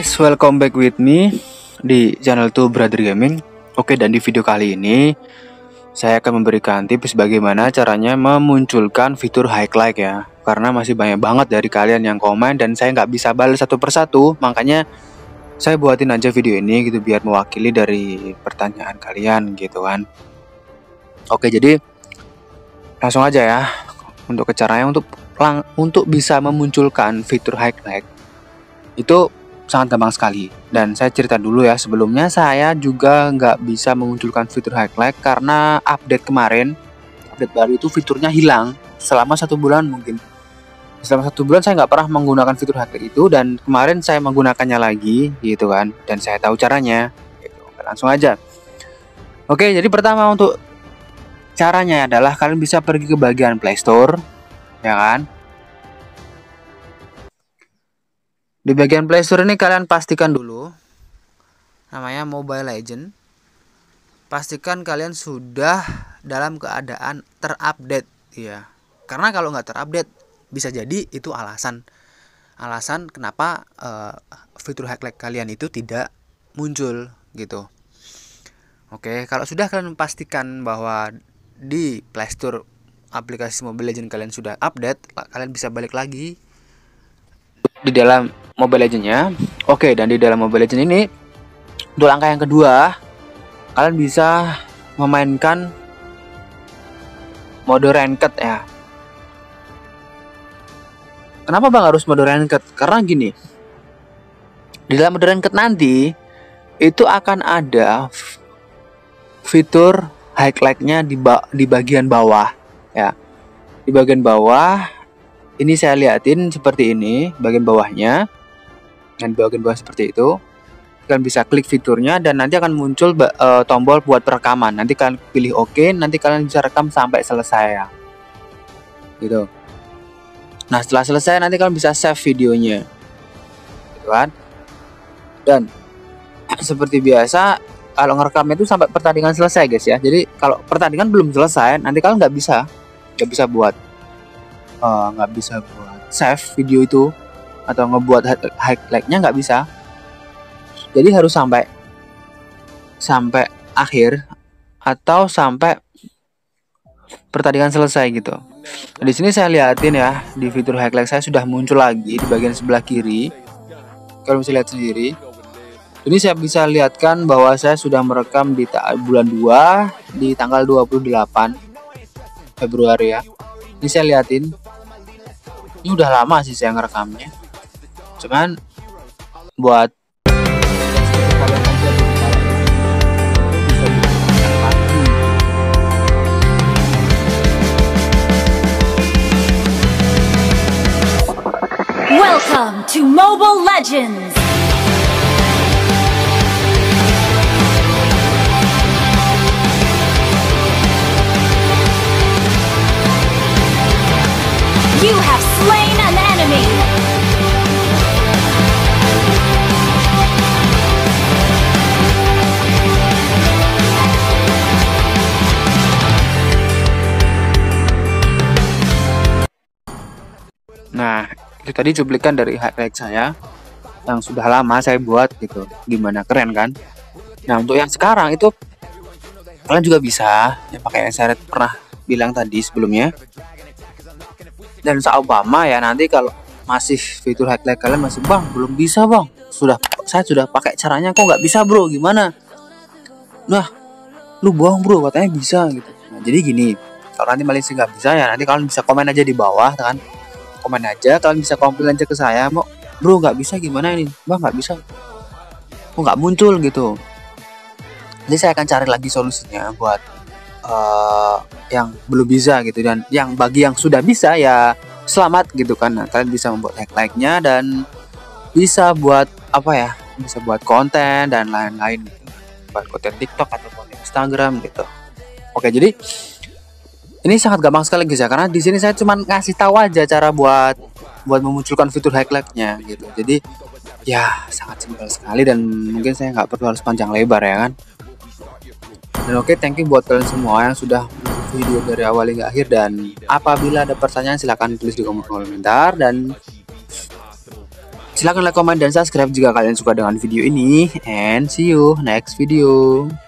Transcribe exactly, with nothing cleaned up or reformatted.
guys, welcome back with me di channel tuh Brother Gaming. Oke, dan di video kali ini saya akan memberikan tips bagaimana caranya memunculkan fitur highlight ya. Karena masih banyak banget dari kalian yang komen dan saya nggak bisa balas satu persatu, makanya saya buatin aja video ini gitu biar mewakili dari pertanyaan kalian gitu kan. Oke, jadi langsung aja ya untuk ke caranya untuk lang untuk bisa memunculkan fitur highlight itu sangat gampang sekali. Dan saya cerita dulu ya, sebelumnya saya juga nggak bisa memunculkan fitur highlight karena update kemarin, update baru itu fiturnya hilang selama satu bulan mungkin. Selama satu bulan saya nggak pernah menggunakan fitur highlight itu, dan kemarin saya menggunakannya lagi gitu kan, dan saya tahu caranya gitu. Langsung aja. Oke, jadi pertama untuk caranya adalah kalian bisa pergi ke bagian Play Store ya kan. Di bagian Play Store ini kalian pastikan dulu namanya Mobile Legends. Pastikan kalian sudah dalam keadaan terupdate ya. Karena kalau nggak terupdate bisa jadi itu alasan alasan kenapa uh, fitur highlight kalian itu tidak muncul gitu. Oke, kalau sudah kalian pastikan bahwa di Play Store aplikasi Mobile Legends kalian sudah update, kalian bisa balik lagi di dalam Mobile Legends-nya. Oke, dan di dalam Mobile Legends ini untuk langkah yang kedua, kalian bisa memainkan mode ranked ya. Kenapa bang harus mode ranked? Karena gini, di dalam mode ranked nanti itu akan ada fitur highlight-nya di, ba di bagian bawah ya. Di bagian bawah ini saya liatin seperti ini bagian bawahnya. Dan bagian bawah seperti itu, kalian bisa klik fiturnya dan nanti akan muncul uh, tombol buat perekaman. Nanti kalian pilih oke, nanti kalian bisa rekam sampai selesai ya gitu. Nah, setelah selesai nanti kalian bisa save videonya gitu kan. Dan seperti biasa kalau ngerekam itu sampai pertandingan selesai guys ya. Jadi kalau pertandingan belum selesai nanti kalian nggak bisa nggak bisa buat nggak uh, bisa buat save video itu atau ngebuat highlight-nya nggak bisa. Jadi harus sampai sampai akhir atau sampai pertandingan selesai gitu. Nah, di sini saya liatin ya, di fitur highlight saya sudah muncul lagi di bagian sebelah kiri. Kalau bisa lihat sendiri. Ini saya bisa lihatkan bahwa saya sudah merekam di bulan dua di tanggal dua puluh delapan Februari ya. Ini saya liatin. Ini udah lama sih saya ngerekamnya. Cuman buat Welcome to Mobile Legends. You have slain an enemy. Nah, itu tadi cuplikan dari highlight saya yang sudah lama saya buat gitu. Gimana, keren kan? Nah, untuk yang sekarang itu kalian juga bisa ya pakai yang saya pernah bilang tadi sebelumnya. Dan seumpama ya nanti kalau masih fitur highlight kalian masih bang belum bisa bang, sudah saya sudah pakai caranya kok nggak bisa bro, gimana? Nah, lu bohong bro, katanya bisa gitu. Nah, jadi gini, kalau nanti Malaysia nggak bisa ya nanti kalian bisa komen aja di bawah kan. Komen aja, kalian bisa komplain aja ke saya, mau bro nggak bisa gimana ini bang, nggak bisa kok nggak muncul gitu. Jadi saya akan cari lagi solusinya buat uh, yang belum bisa gitu, dan yang bagi yang sudah bisa ya selamat gitu kan. Nah, kalian bisa membuat highlight-nya dan bisa buat apa ya, bisa buat konten dan lain-lain gitu. Buat konten TikTok atau konten Instagram gitu. Oke, jadi ini sangat gampang sekali guys ya, karena di sini saya cuma ngasih tahu aja cara buat buat memunculkan fitur highlight-nya gitu. Jadi ya sangat simpel sekali dan mungkin saya nggak perlu harus panjang lebar ya kan. Dan oke, thank you buat kalian semua yang sudah video dari awal hingga akhir, dan apabila ada pertanyaan silahkan tulis di kolom komentar, dan Silahkan like, comment, dan subscribe jika kalian suka dengan video ini. And see you next video.